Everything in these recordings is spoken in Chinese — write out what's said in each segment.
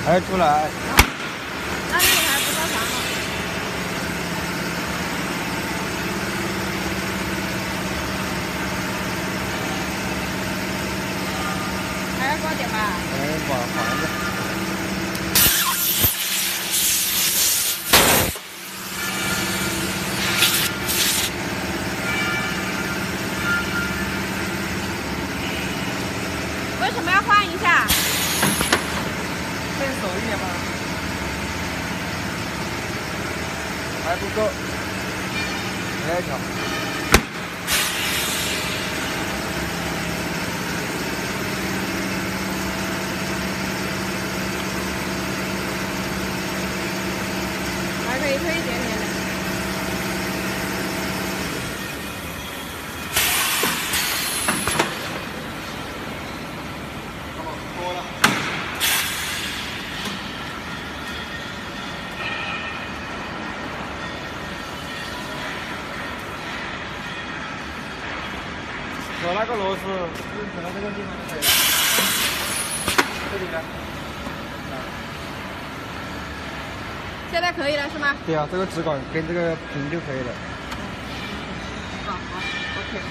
还要出来。 那你还不到场了？还要挂点吧？ 把房子。 为什么要换一下？ 更熟一点吗？还不够，来一条。 还可以推一点点的。 多了。我那个螺丝就可能这个地方就可以了。这里呢？ 现在可以了是吗？ 对啊，这个直管跟这个平就可以了。 好，OK。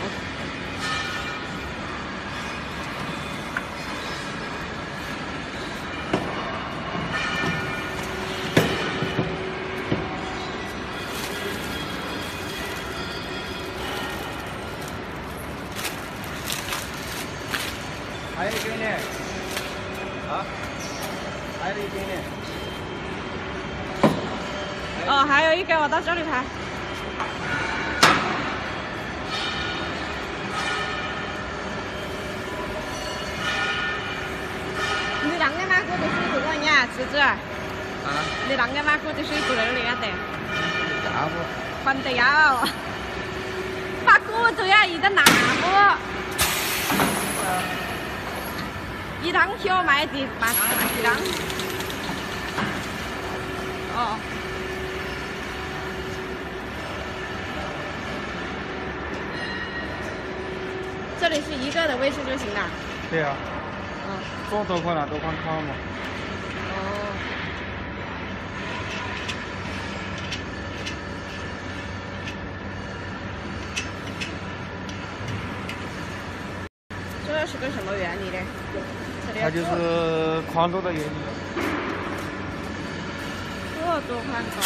还有一根呢，啊，还有一根呢。 哦，还有一根，我到这里拍。你啷个嘛？我的水不管呀，侄子。啊？你啷个嘛？我的水不那里得。 大不？ 还得要。把骨头呀，一个拿不。 一趟小麦的8张。哦。这里是一个的位置就行了。 对啊。 嗯。 做多宽了，多宽宽嘛。 哦。这是个什么原理呢？ 它就是宽度的原理。 这多宽高？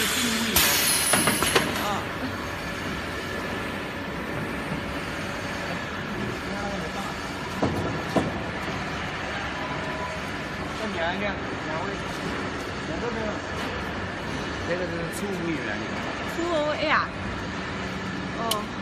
哦。 这两位，两个没有。这个是储物原理。 储物呀。哦。